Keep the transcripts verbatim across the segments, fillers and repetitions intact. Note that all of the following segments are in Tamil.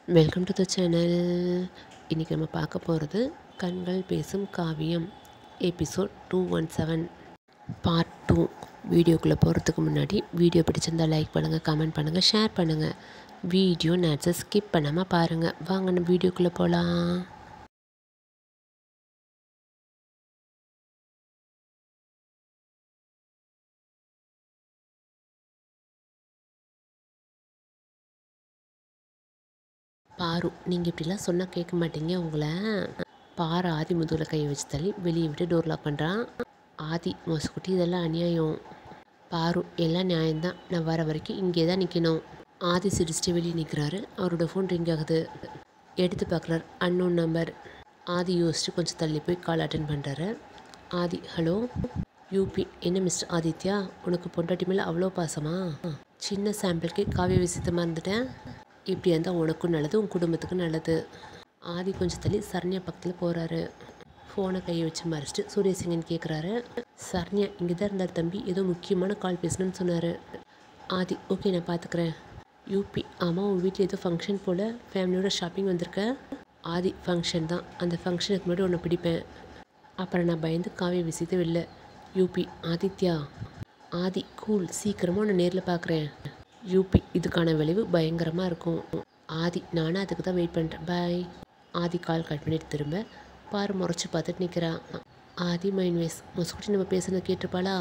Welcome to the channel. இன்றைக்கி நம்ம பார்க்க போகிறது கண்கள் பேசும் காவியம் episode two one seven part two. வீடியோக்குள்ளே போகிறதுக்கு முன்னாடி வீடியோ பிடிச்சிருந்தால் லைக் பண்ணுங்கள், கமெண்ட் பண்ணுங்கள், ஷேர் பண்ணுங்கள். வீடியோ நேட்ஸை ஸ்கிப் பண்ணாமல் பாருங்கள். வாங்க நம்ம வீடியோக்குள்ளே போகலாம். பாரு, நீங்கள் இப்படிலாம் சொன்னால் கேட்க மாட்டீங்க. உங்களை பாரு ஆதி முதுகில் கையை வச்சு தள்ளி வெளியே விட்டு டோர் லாக் பண்ணுறான். ஆதி மோசக்குட்டி, இதெல்லாம் அநியாயம். பாரு, எல்லாம் நியாயம்தான். நான் வர வரைக்கும் இங்கே தான் நிற்கணும். ஆதி சிரிச்சிட்டு வெளியே நிற்கிறாரு. அவரோட ஃபோன் ரிங் ஆகுது. எடுத்து பார்க்குறாரு. Unknown number. ஆதி யோசிச்சுட்டு கொஞ்சம் தள்ளி போய் கால் அட்டன் பண்ணுறாரு. ஆதி, ஹலோ. யூபி. என்ன மிஸ்டர் ஆதித்யா, உனக்கு பொண்டாட்டி மேலே அவ்வளோ பாசமா? சின்ன சாம்பிளுக்கே காவிய விஷயத்தை மறந்துட்டேன். இப்படி இருந்தால் உனக்கும் நல்லது, உன் குடும்பத்துக்கும் நல்லது. ஆதி கொஞ்சம் தள்ளி சரண்யா பக்கத்தில் போகிறாரு. ஃபோனை கையை வச்சு மறைச்சிட்டு சூரியசிங்கன் கேட்குறாரு. சரண்யா இங்கே தான் இருந்தார் தம்பி, ஏதோ முக்கியமான கால் பேசணும்னு சொன்னார். ஆதி, ஓகே நான் பார்த்துக்குறேன். யூபி. ஆமாம், உன் வீட்டில் ஏதோ ஃபங்க்ஷன் போல், ஃபேமிலியோட ஷாப்பிங் வந்திருக்க. ஆதி, ஃபங்க்ஷன் தான். அந்த ஃபங்க்ஷனுக்கு முன்னாடி உன்னை பிடிப்பேன். அப்புறம் நான் பயந்து காவிய விஷயத்தை வெளில. யூபி. ஆதித்யா. ஆதி, கூல், சீக்கிரமாக உன்னை நேரில் பார்க்குறேன். யூபி. இதுக்கான விளைவு பயங்கரமாக இருக்கும். ஆதி, நானும் அதுக்கு தான் வெயிட் பண்ணுறேன். பாய். ஆதி கால் கட் பண்ணிட்டு திரும்ப பாரு முறைச்சி பார்த்துட்டு நிற்கிறான். ஆதி மைண்ட் வேஸ். மொசுக்குட்டி நம்ம பேசுனது கேட்டிருப்பாளா?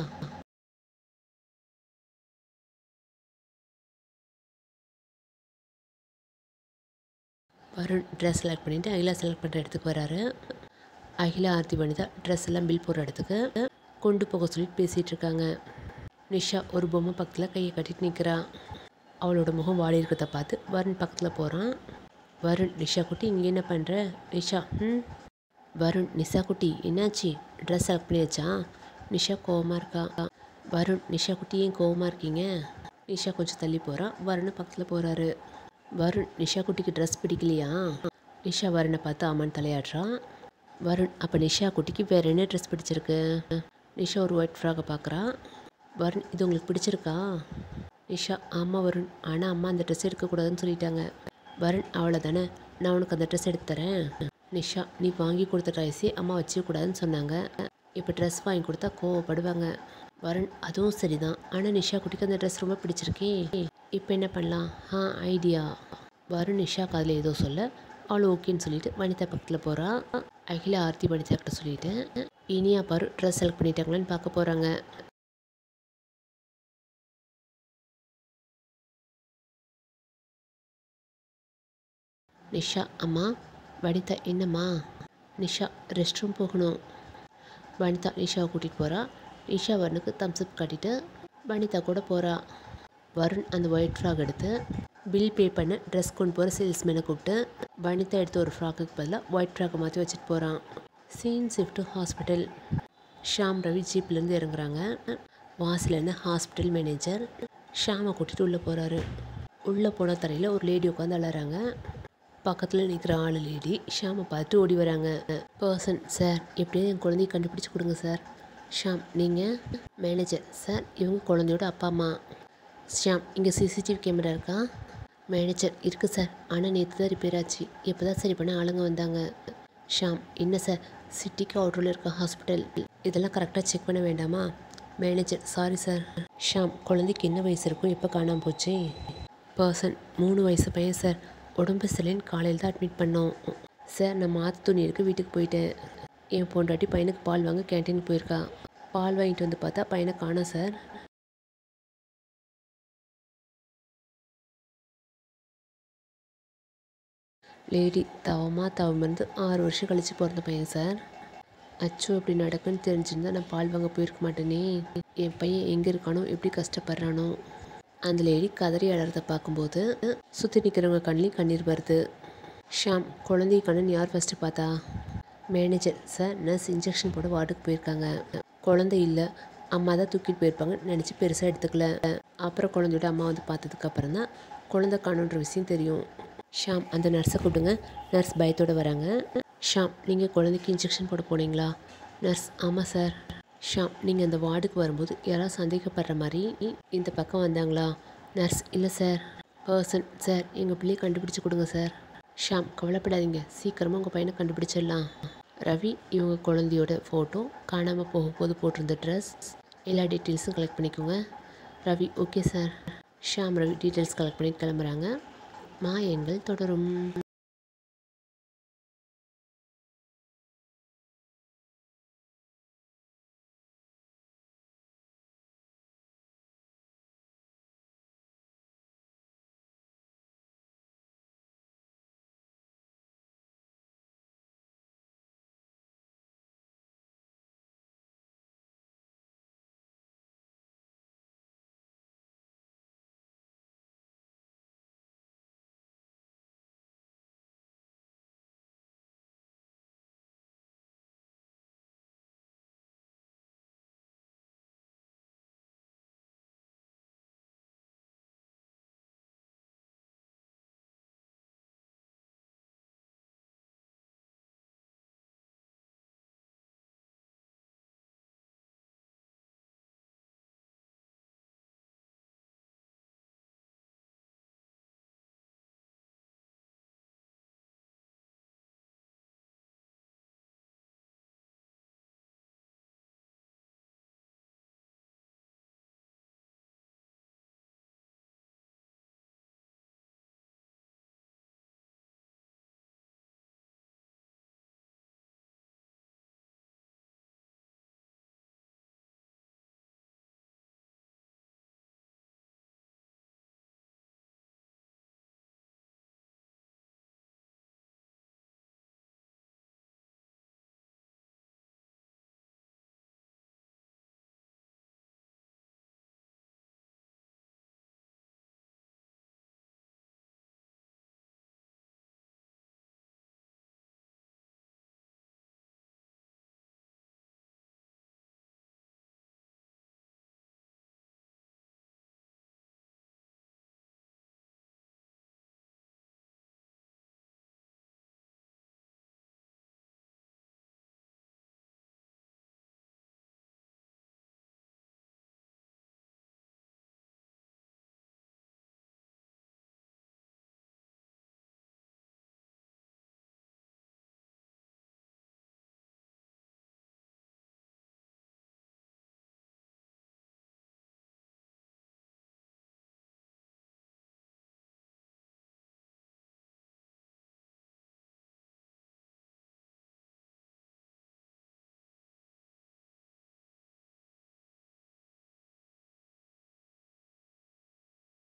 வருண் ட்ரெஸ் செலக்ட் பண்ணிவிட்டு அகிலா செலக்ட் பண்ணுற இடத்துக்கு வராரு. அகிலா ஆர்த்தி வனிதா ட்ரெஸ் எல்லாம் பில் போடுற இடத்துக்கு கொண்டு போக சொல்லிட்டு பேசிகிட்டு இருக்காங்க. நிஷா ஒரு பொம்மை பக்கத்தில் கையை கட்டிட்டு நிற்கிறான். அவளோட முகம் வாடி இருக்கிறத பார்த்து வருண் பக்கத்தில் போகிறான். வருண், நிஷா குட்டி இங்கே என்ன பண்ணுற? நிஷா, ம். வருண், நிஷா குட்டி என்னாச்சு? ட்ரெஸ் செலக்ட் பண்ணியாச்சா? நிஷா கோவமாக இருக்கா. வருண், நிஷா குட்டி ஏன் கோவமாக இருக்கீங்க? நிஷா கொஞ்சம் தள்ளி போகிறான். வருண் பக்கத்தில் போகிறாரு. வருண், நிஷா குட்டிக்கு ட்ரெஸ் பிடிக்கலையா? நிஷா வருணை பார்த்து ஆமான்னு தலையாடுறான். வருண், அப்போ நிஷா குட்டிக்கு வேறு என்ன ட்ரெஸ் பிடிச்சிருக்கு? நிஷா ஒரு ஒயிட் ஃப்ராகை பார்க்குறான். வருண், இது உங்களுக்கு பிடிச்சிருக்கா? நிஷா, ஆமாம் வருண், ஆனால் அம்மா அந்த ட்ரெஸ் எடுக்கக்கூடாதுன்னு சொல்லிட்டாங்க. வருண், அவ்வளோதானே, நான் உனக்கு அந்த ட்ரெஸ் எடுத்து தரேன். நிஷா, நீ வாங்கி கொடுத்த ட்ரெஸ்ஸே அம்மா வச்சுக்கூடாதுன்னு சொன்னாங்க. இப்போ ட்ரெஸ் வாங்கி கொடுத்தா கோவப்படுவாங்க. வருண், அதுவும் சரிதான், ஆனால் நிஷா குட்டிக்கு அந்த ட்ரெஸ் ரொம்ப பிடிச்சிருக்கே. இப்போ என்ன பண்ணலாம்? ஆ, ஐடியா. வருண் நிஷா காதில் ஏதோ சொல்ல அவளை ஓகேன்னு சொல்லிட்டு வனிதா பக்கத்தில் போகிறா. அகிலா ஆர்த்தி வனிதா கிட்ட சொல்லிட்டு இனியா பாரு ட்ரெஸ் செலக்ட் பண்ணிட்டாங்களான்னு பார்க்க போகிறாங்க. நிஷா, அம்மா. வனிதா, என்னம்மா? நிஷா, ரெஸ்ட் ரூம் போகணும். வனிதா நிஷாவை கூட்டிகிட்டு போகிறா. நிஷா வருணுக்கு தம்ஸ்அப் காட்டிட்டு வனிதா கூட போகிறா. வருண் அந்த ஒயிட் ஃப்ராக் எடுத்து பில் பே பண்ண ட்ரெஸ் கொண்டு போகிற சேல்ஸ்மேனை கூப்பிட்டு வனிதா எடுத்த ஒரு ஃப்ராக்குக்கு பதிலாக ஒயிட் ஃப்ராக்கை மாற்றி வச்சுட்டு போகிறான். Scene shift hospital. Sham Ravi ஜீப்லேருந்து இறங்குறாங்க. வாசலேருந்து ஹாஸ்பிட்டல் மேனேஜர் ஷாமை கூட்டிகிட்டு உள்ளே போகிறாரு. உள்ளே போன தரையில் ஒரு லேடி உட்காந்து அழறாங்க. பக்கத்தில் நிற்கிற ஆள் லேடி ஷாமை பார்த்துட்டு ஓடி வராங்க. பர்சன், சார் எப்படியும் என் குழந்தைய கண்டுபிடிச்சி கொடுங்க சார். ஷாம், நீங்கள்? மேனேஜர், சார் இவங்க குழந்தையோட அப்பா அம்மா. ஷாம், இங்கே சிசிடிவி கேமரா இருக்கா? மேனேஜர், இருக்குது சார், ஆனால் நேற்று தான் ரிப்பேர் ஆச்சு, எப்போ தான் சரி பண்ண ஆளுங்க வந்தாங்க. ஷாம், என்ன சார், சிட்டிக்கு அவுட்டரில் இருக்க ஹாஸ்பிட்டல், இதெல்லாம் கரெக்டாக செக் பண்ண வேண்டாமா? Manager, sorry sir. ஷாம், குழந்தைக்கு என்ன வயசு இருக்கும், எப்போ காணாமல் போச்சு? பர்சன், மூணு வயசு பையன் சார், உடம்பு சரியில்லைன்னு காலையில் தான் அட்மிட் பண்ணோம் சார். நான் மாற்று துணி இருக்கு வீட்டுக்கு போயிட்டேன். என் பொண்டாட்டி பையனுக்கு பால் வாங்க கேன்டீனுக்கு போயிருக்கா. பால் வாங்கிட்டு வந்து பார்த்தா பையனை காணோம் சார். லேடி, தவமா தவம் இருந்து ஆறு வருஷம் கழித்து பிறந்த பையன் சார். அச்சோ, இப்படி நடக்குன்னு தெரிஞ்சிருந்தா நான் பால் வாங்க போயிருக்க மாட்டேனே. என் பையன் எங்கே இருக்கானோ, எப்படி கஷ்டப்படுறானோ. அந்த லேடி கதறி அழறதை பார்க்கும்போது சுற்றி நிற்கிறவங்க கண்ணிலையும் கண்ணீர் வருது. ஷாம், குழந்தைய கண்ணன் யார் ஃபஸ்ட்டு பார்த்தா? மேனேஜர், சார் நர்ஸ் இன்ஜெக்ஷன் போட வார்டுக்கு போயிருக்காங்க. குழந்தை இல்லை, அம்மா தான் தூக்கிட்டு போயிருப்பாங்கன்னு நினச்சி பெருசாக எடுத்துக்கல. அப்புறம் குழந்தையோட அம்மா வந்து பார்த்ததுக்கப்புறம் தான் குழந்தை காணுன்ற விஷயம் தெரியும். ஷாம், அந்த நர்ஸை கூப்பிடுங்க. நர்ஸ் பயத்தோடு வராங்க. ஷாம், நீங்கள் குழந்தைக்கு இன்ஜெக்ஷன் போட போனீங்களா? நர்ஸ், ஆமாம் சார். ஷாம், நீங்கள் அந்த வார்டுக்கு வரும்போது யாராவது சந்தேகப்படுற மாதிரி இந்த பக்கம் வந்தாங்களா? நர்ஸ், இல்லை சார். பர்சன், சார் எங்கள் பிள்ளையை கண்டுபிடிச்சி கொடுங்க சார். ஷாம் கவலைப்படாதீங்க, சீக்கிரமாக உங்கள் பையனை கண்டுபிடிச்சிடலாம். ரவி இவங்க குழந்தையோட ஃபோட்டோ, காணாமல் போகும்போது போட்டிருந்த ட்ரெஸ், எல்லா டீட்டெயில்ஸும் கலெக்ட் பண்ணிக்கோங்க. Ravi okay sir. Sham Ravi details collect பண்ணிட்டு கிளம்புறாங்க. மாயங்கள் தொடரும்.